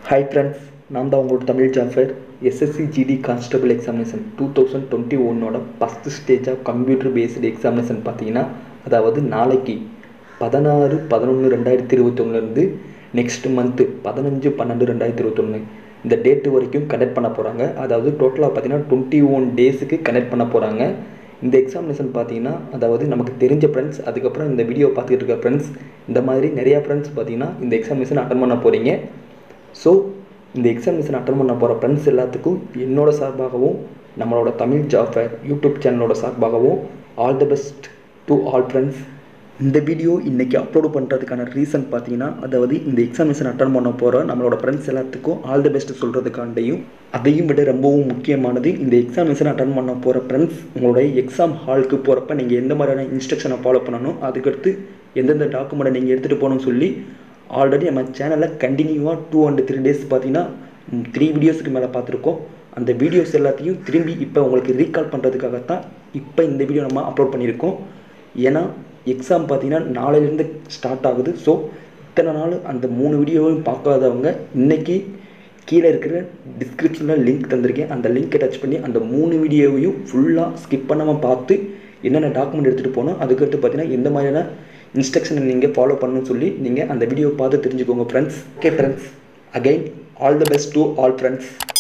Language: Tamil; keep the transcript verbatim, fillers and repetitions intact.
Hi friends, நான் தான் உங்களோட Tamil Jaffer. S S C G D CONSTABLE examination twenty twenty-one ஓட first stage of computer based examination பார்த்தீங்கன்னா, அதாவது நாளைக்கு பதினாறு பதினொன்று ரெண்டாயிரத்தி இருபத்தொன்னுலேருந்து நெக்ஸ்ட் மந்த்து பதினஞ்சு பன்னெண்டு ரெண்டாயிரத்தி இருபத்தொன்று இந்த டேட்டு வரைக்கும் கனெக்ட் பண்ண போகிறாங்க. அதாவது டோட்டலாக பார்த்தீங்கன்னா டுவெண்ட்டி ஒன் டேஸுக்கு கனெக்ட் பண்ண போகிறாங்க. இந்த எக்ஸாமினேஷன் பார்த்தீங்கன்னா, அதாவது நமக்கு தெரிஞ்ச ஃப்ரெண்ட்ஸ், அதுக்கப்புறம் இந்த வீடியோ பார்த்துக்கிட்டு இருக்க ஃப்ரெண்ட்ஸ், இந்த மாதிரி நிறையா ஃப்ரெண்ட்ஸ் பார்த்தீங்கன்னா இந்த எக்ஸாமினேஷன் அட்டன் பண்ண போகிறீங்க. ஸோ இந்த எக்ஸாமினேஷன் அட்டன் பண்ண போகிற ஃப்ரெண்ட்ஸ் எல்லாத்துக்கும் என்னோட சார்பாகவும் நம்மளோட தமிழ் ஜாஃபர் யூடியூப் சேனலோட சார்பாகவும் all the best to all friends. இந்த வீடியோ இன்றைக்கி அப்லோடு பண்ணுறதுக்கான ரீசன் பார்த்தீங்கன்னா, அதாவது இந்த எக்ஸாமினேஷன் அட்டன் பண்ண போகிற நம்மளோட ஃப்ரெண்ட்ஸ் எல்லாத்துக்கும் ஆல் தி பெஸ்ட் சொல்கிறதுக்காண்டையும், அதையும் விட ரொம்பவும் முக்கியமானது, இந்த எக்ஸாமினேஷன் அட்டன் பண்ண போகிற ஃப்ரெண்ட்ஸ் உங்களுடைய எக்ஸாம் ஹாலுக்கு போகிறப்ப நீங்கள் எந்த மாதிரியான இன்ஸ்ட்ரக்ஷனை ஃபாலோ பண்ணணும், அதுக்கடுத்து எந்தெந்த டாக்குமெண்ட்டை நீங்கள் எடுத்துகிட்டு போகணும்னு சொல்லி ஆல்ரெடி நம்ம சேனலில் கண்டினியூவாக டூ அண்ட் த்ரீ டேஸ் பார்த்தீங்கன்னா த்ரீ வீடியோஸுக்கு மேலே பார்த்துருக்கோம். அந்த வீடியோஸ் எல்லாத்தையும் திரும்பி இப்போ உங்களுக்கு ரீகால் பண்ணுறதுக்காகத்தான் இப்போ இந்த வீடியோ நம்ம அப்லோட் பண்ணியிருக்கோம். ஏன்னா எக்ஸாம் பார்த்தீங்கன்னா நாளையிலேருந்து ஸ்டார்ட் ஆகுது. ஸோ இத்தனை நாள் அந்த மூணு வீடியோவையும் பார்க்காதவங்க இன்றைக்கி கீழே இருக்கிற டிஸ்கிரிப்ஷனில் லிங்க் தந்திருக்கேன். அந்த லிங்க்கை டச் பண்ணி அந்த மூணு வீடியோவையும் ஃபுல்லாக ஸ்கிப் பண்ணாமல் பார்த்து என்னென்ன டாக்குமெண்ட் எடுத்துகிட்டு போகணும், அதுக்கடுத்து பார்த்தீங்கன்னா எந்த மாதிரியான இன்ஸ்ட்ரக்ஷனை நீங்கள் ஃபாலோ பண்ணணும்னு சொல்லி நீங்கள் அந்த வீடியோவை பார்த்து தெரிஞ்சுக்கோங்க friends. Okay friends, again all the best to all friends.